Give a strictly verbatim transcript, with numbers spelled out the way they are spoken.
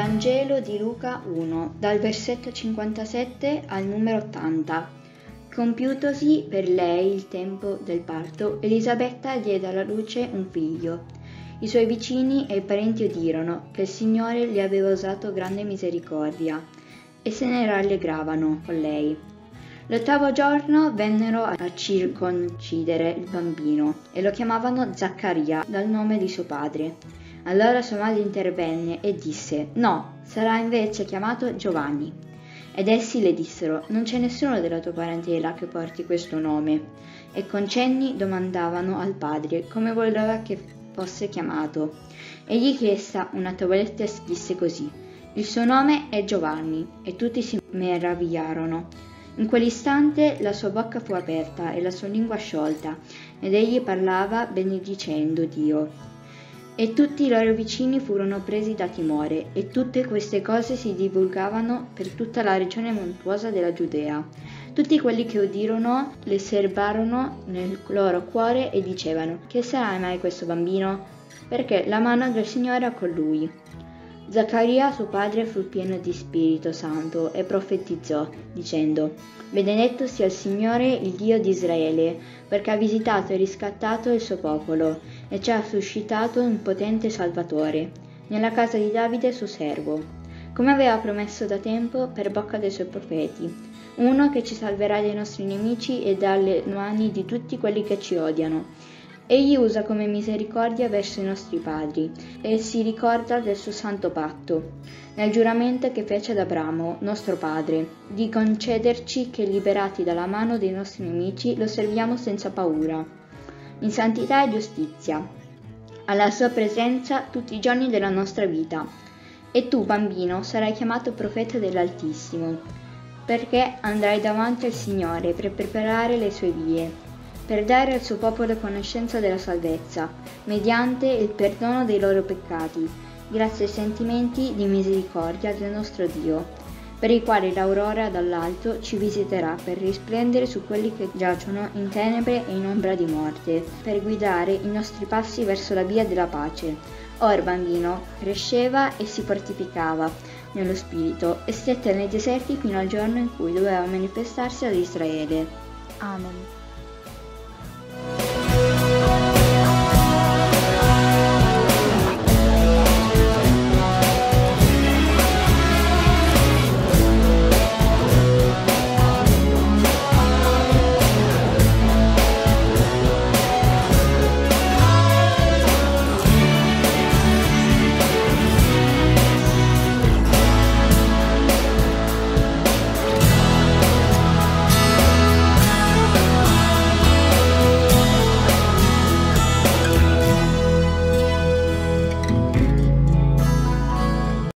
Vangelo di Luca uno, dal versetto cinquantasette al numero ottanta. Compiutosi per lei il tempo del parto, Elisabetta diede alla luce un figlio. I suoi vicini e i parenti udirono che il Signore le aveva usato grande misericordia e se ne rallegravano con lei. L'ottavo giorno vennero a circoncidere il bambino e lo chiamavano Zaccaria dal nome di suo padre. Allora sua madre intervenne e disse: «No, sarà invece chiamato Giovanni». Ed essi le dissero: «Non c'è nessuno della tua parentela che porti questo nome». E con cenni domandavano al padre come voleva che fosse chiamato. Egli chiese una tavoletta e disse così: «Il suo nome è Giovanni». E tutti si meravigliarono. In quell'istante la sua bocca fu aperta e la sua lingua sciolta, ed egli parlava benedicendo Dio. E tutti i loro vicini furono presi da timore, e tutte queste cose si divulgavano per tutta la regione montuosa della Giudea. Tutti quelli che udirono le serbarono nel loro cuore e dicevano: «Che sarà mai questo bambino? Perché la mano del Signore è con lui». Zaccaria, suo padre, fu pieno di Spirito Santo e profetizzò, dicendo: «Benedetto sia il Signore, il Dio di Israele, perché ha visitato e riscattato il suo popolo, e ci ha suscitato un potente Salvatore, nella casa di Davide suo servo, come aveva promesso da tempo per bocca dei suoi profeti, uno che ci salverà dai nostri nemici e dalle mani di tutti quelli che ci odiano. Egli usa come misericordia verso i nostri padri e si ricorda del suo santo patto, nel giuramento che fece ad Abramo, nostro padre, di concederci che, liberati dalla mano dei nostri nemici, lo serviamo senza paura, in santità e giustizia, alla sua presenza tutti i giorni della nostra vita. E tu, bambino, sarai chiamato profeta dell'Altissimo, perché andrai davanti al Signore per preparare le sue vie, per dare al suo popolo conoscenza della salvezza, mediante il perdono dei loro peccati, grazie ai sentimenti di misericordia del nostro Dio, per i quali l'aurora dall'alto ci visiterà per risplendere su quelli che giacciono in tenebre e in ombra di morte, per guidare i nostri passi verso la via della pace». Or il bambino cresceva e si fortificava nello spirito e stette nei deserti fino al giorno in cui doveva manifestarsi ad Israele. Amen.